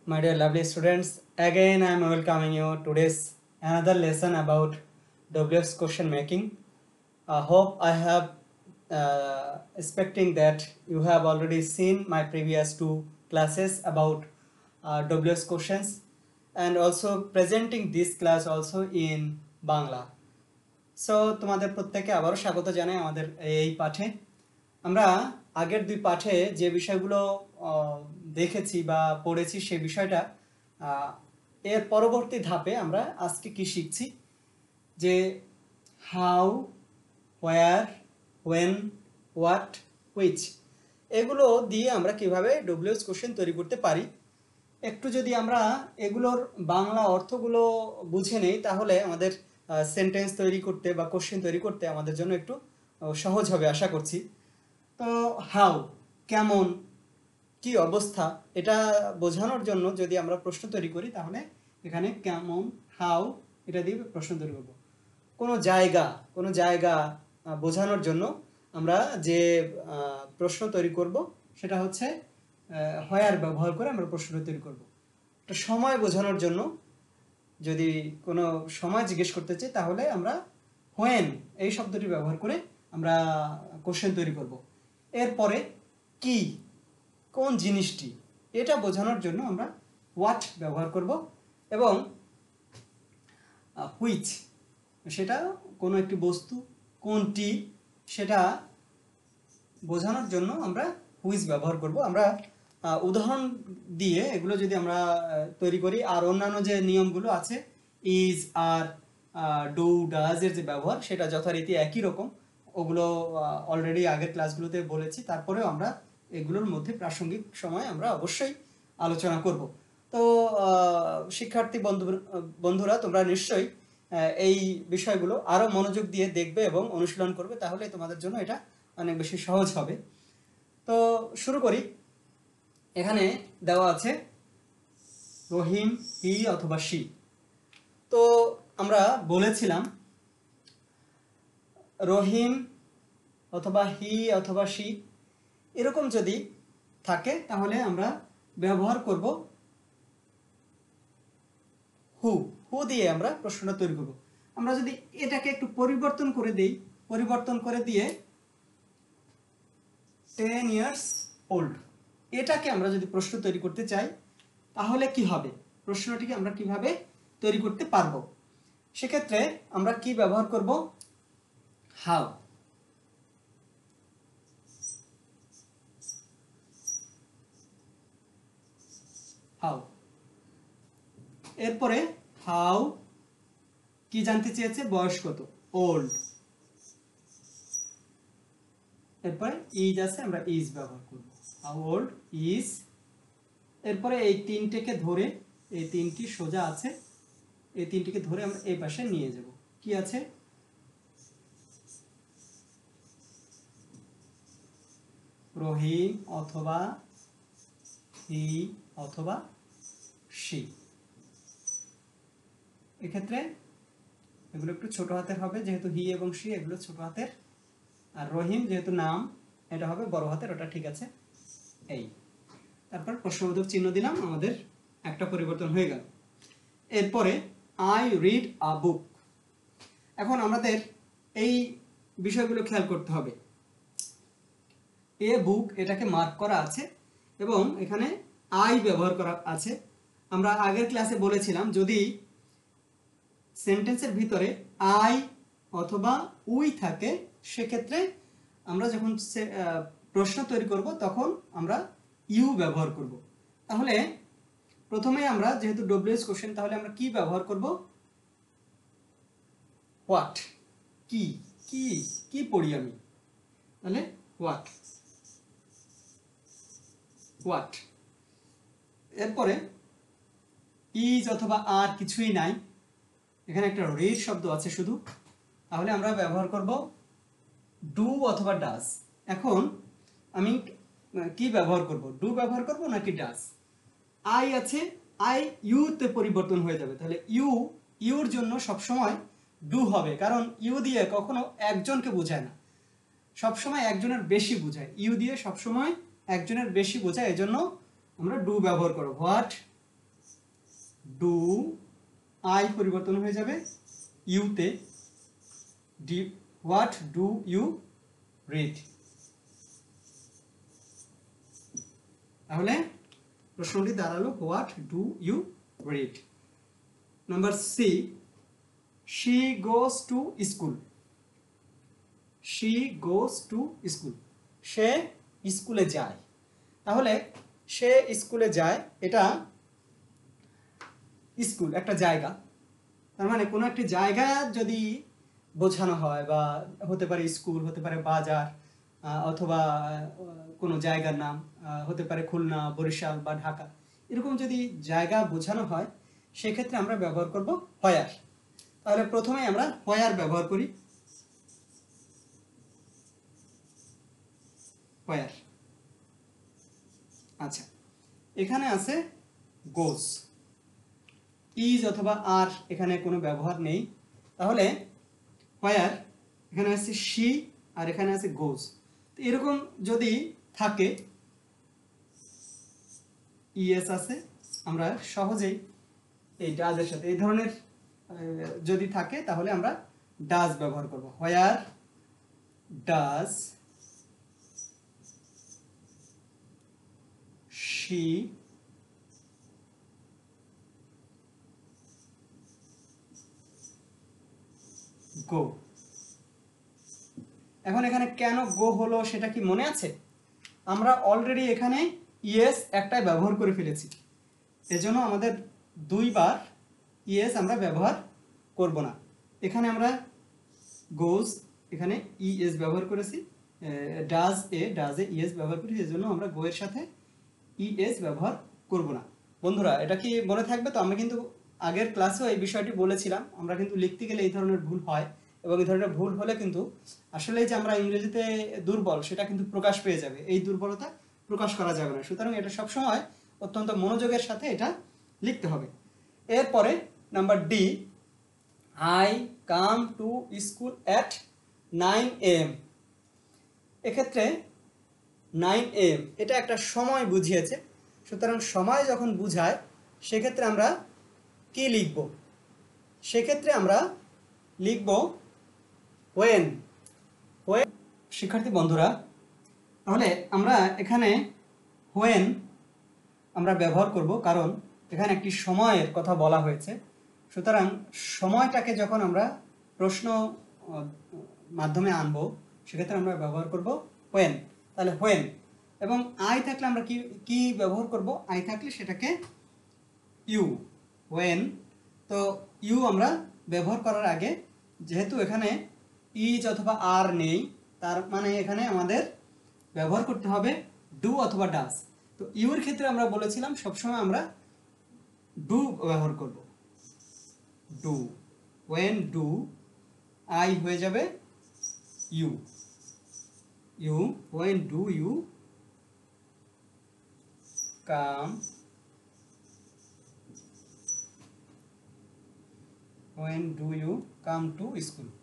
My dear lovely students, again I am welcoming you today's another lesson about WS question making. I hope I have expecting that you have already seen my previous two classes about WS questions and also presenting this class also in Bangla. So তোমাদের প্রত্যেককে আবারও স্বাগত জানাই আমাদের এই পাঠে। আমরা আগের দুই পাঠে যে বিষয়গুলো দেখেছি বা পড়েছি সেই বিষয়টা এর পরবর্তী ধাপে আমরা আজকে কি শিখছি যে how, where, when, what, which এগুলো দিয়ে আমরা কিভাবে ডব্লিউএস কোশ্চেন তৈরি করতে পারি। একটু যদি আমরা এগুলোর বাংলা অর্থগুলো বুঝে নেই তাহলে আমাদের সেন্টেন্স তৈরি করতে বা কোশ্চেন তৈরি করতে আমাদের জন্য একটু সহজ হবে আশা করছি। তো হাউ, কেমন, কি অবস্থা, এটা বোঝানোর জন্য যদি আমরা প্রশ্ন তৈরি করি তাহলে এখানে কেমন, হাউ এটা দিয়ে প্রশ্ন তৈরি করব। কোনো জায়গা বোঝানোর জন্য আমরা যে প্রশ্ন তৈরি করব সেটা হচ্ছে হোয়ার ব্যবহার করে আমরা প্রশ্ন তৈরি করব। একটা সময় বোঝানোর জন্য যদি কোনো সময় জিজ্ঞেস করতে চাই তাহলে আমরা হোয়েন এই শব্দটি ব্যবহার করে আমরা কোশ্চেন তৈরি করব। এরপরে কি, কোন জিনিসটি, এটা বোঝানোর জন্য আমরা হোয়াট ব্যবহার করব এবং হুইচ সেটা কোনো একটি বস্তু, কোনটি সেটা বোঝানোর জন্য আমরা হুইচ ব্যবহার করব। আমরা উদাহরণ দিয়ে এগুলো যদি আমরা তৈরি করি আর অন্যান্য যে নিয়মগুলো আছে ইজ আর ডু ডাজ এর যে ব্যবহার সেটা যথারীতি একই রকম, ওগুলো অলরেডি আগের ক্লাসগুলোতে বলেছি। তারপরেও আমরা এগুলোর মধ্যে প্রাসঙ্গিক সময় আমরা অবশ্যই আলোচনা করব। তো শিক্ষার্থী বন্ধুরা তোমরা নিশ্চয়ই এই বিষয়গুলো আরো মনোযোগ দিয়ে দেখবে এবং অনুশীলন করবে, তাহলে তোমাদের জন্য এটা অনেক বেশি সহজ হবে। তো শুরু করি। এখানে দেওয়া আছে রহিম, হি অথবা সি। তো আমরা বলেছিলাম রহিম অথবা হি অথবা সি এরকম যদি থাকে তাহলে আমরা ব্যবহার করব হু। হু দিয়ে আমরা প্রশ্নটা তৈরি করব। আমরা যদি এটাকে একটু পরিবর্তন করে দিয়ে 10 years old এটাকে আমরা যদি প্রশ্ন তৈরি করতে চাই তাহলে কি হবে, প্রশ্নটিকে আমরা কিভাবে তৈরি করতে পারবো। সেক্ষেত্রে আমরা কি ব্যবহার করব, হাউ। হাউ এরপরে হাউ কি জানতে চেয়েছে, বয়স কত, ওল্ড। এরপরে ইজ আছে, আমরা ইজ ব্যবহার করব, হাউ ওল্ড ইজ। এরপরে এই তিনটিকে ধরে, এই তিনটি সোজা আছে, এই তিনটিকে ধরে আমরা এই পাশে নিয়ে যাব। কি আছে, রহিম অথবা হি অথবা সি। এক্ষেত্রে এগুলো একটু ছোট হাতের হবে যেহেতু হি এবং সি এগুলো ছোট হাতের, আর রহিম যেহেতু নাম এটা হবে বড় হাতের, ওটা ঠিক আছে। এই তারপর প্রশ্নবোধক চিহ্ন দিলাম, আমাদের একটা পরিবর্তন হয়ে গেল। এরপরে আই রিড আ বুক। এখন আমাদের এই বিষয়গুলো খেয়াল করতে হবে। এ বুক এটাকে মার্ক করা আছে এবং এখানে আই ব্যবহার করা আছে। আমরা আগের ক্লাসে বলেছিলাম যদি সেন্টেন্সের ভিতরে আই অথবা উই থাকে সেক্ষেত্রে আমরা যখন প্রশ্ন তৈরি করব তখন আমরা ইউ ব্যবহার করব। তাহলে প্রথমে আমরা যেহেতু ডব্লিউএস কোশ্চেন, তাহলে আমরা কি ব্যবহার করব, হোয়াট। কি কি কি পড়ি আমি, তাহলে হোয়াট হোয়াট। এরপরে ইজ অথবা আর কিছুই নাই, এখানে একটা রিড শব্দ আছে শুধু, তাহলে আমরা ব্যবহার করব ডু অথবা ডাজ। এখন আমি কি ব্যবহার করব, ডু ব্যবহার করব নাকি ডাজ। আই আছে, আই ইউতে পরিবর্তন হয়ে যাবে, তাহলে ইউর জন্য সবসময় ডু হবে, কারণ ইউ দিয়ে কখনো একজনকে বোঝায় না, সবসময় একজনের বেশি বোঝায়। ইউ দিয়ে সবসময় একজনের বেশি বোঝায়, এজন্য আমরা ডু ব্যবহার করব। হোয়াট ডু আই পরিবর্তন হয়ে যাবে ইউতে, D what do you read. তাহলে প্রশ্নটি দাঁড়ালো what do you read. Number C, she goes to school. She goes to school, সে স্কুলে যায়। তাহলে সে স্কুলে যায়, এটা স্কুল একটা জায়গা, তার মানে কোনো একটি জায়গা যদি বোঝানো হয়, বা হতে পারে স্কুল, হতে পারে বাজার, অথবা কোনো জায়গার নাম, হতে পারে খুলনা, বরিশাল বা ঢাকা, এরকম যদি জায়গা বোঝানো হয় সেক্ষেত্রে আমরা ব্যবহার করব হোয়ার। তাহলে প্রথমে আমরা হোয়ার ব্যবহার করি। হোয়ার, আচ্ছা, এখানে আছে গোজ, ইজ অথবা আর এখানে কোনো ব্যবহার নেই। তাহলে হোয়ার, এখানে আছে শি আর এখানে আছে গোজ। তো এরকম যদি থাকে, ইএস আছে, আমরা সহজেই এই ডাজের সাথে এই ধরনের যদি থাকে তাহলে আমরা ডাজ ব্যবহার করব। Where does she go. এখন এখানে কেন গো হলো সেটা কি মনে আছে? আমরা অলরেডি এখানে ইএস একটাই ব্যবহার করে ফেলেছি, এজন্য আমাদের দুইবার ইএস আমরা ব্যবহার করব না। এখানে আমরা গোজ, এখানে ইএস ব্যবহার করেছি, ডাজ এ ইএস ব্যবহার করেছি, এজন্য আমরা গো এর সাথে ইএস ব্যবহার করব না। বন্ধুরা, এটা কি মনে থাকবে তো? আমরা কিন্তু আগের ক্লাসেও এই বিষয়টি বলেছিলাম, আমরা কিন্তু লিখতে গেলে এই ধরনের ভুল হয়, এবং এই ধরনের ভুল হলে কিন্তু আসলে যে আমরা ইংরেজিতে দুর্বল সেটা কিন্তু প্রকাশ পেয়ে যাবে, এই দুর্বলতা প্রকাশ করা যাবে না। সুতরাং এটা সবসময় অত্যন্ত মনোযোগের সাথে এটা লিখতে হবে। এরপরে number D, I come to school at 9 AM। এক্ষেত্রে 9 AM এটা একটা সময় বুঝিয়েছে, সুতরাং সময় যখন বুঝায় সেক্ষেত্রে আমরা কি লিখব? সেক্ষেত্রে আমরা লিখব when। when, শিক্ষার্থী বন্ধুরা, তাহলে আমরা এখানে when আমরা ব্যবহার করব, কারণ এখানে একটি সময়ের কথা বলা হয়েছে। সুতরাং সময়টাকে যখন আমরা প্রশ্ন মাধ্যমে আনবো সেক্ষেত্রে আমরা ব্যবহার করব when। তাহলে when, এবং আই থাকলে আমরা কি কি ব্যবহার করব? আই থাকলে সেটাকে ইউ, when। তো ইউ আমরা ব্যবহার করার আগে, যেহেতু এখানে ইজ অথবা আর নেই, তার মানে এখানে আমাদের ব্যবহার করতে হবে ডু অথবা ডাজ। তো ইউর ক্ষেত্রে আমরা বলেছিলাম সবসময় আমরা ডু ব্যবহার করব, ডু। when ডু, আই হয়ে যাবে you, you. when do you come, when do you come to school?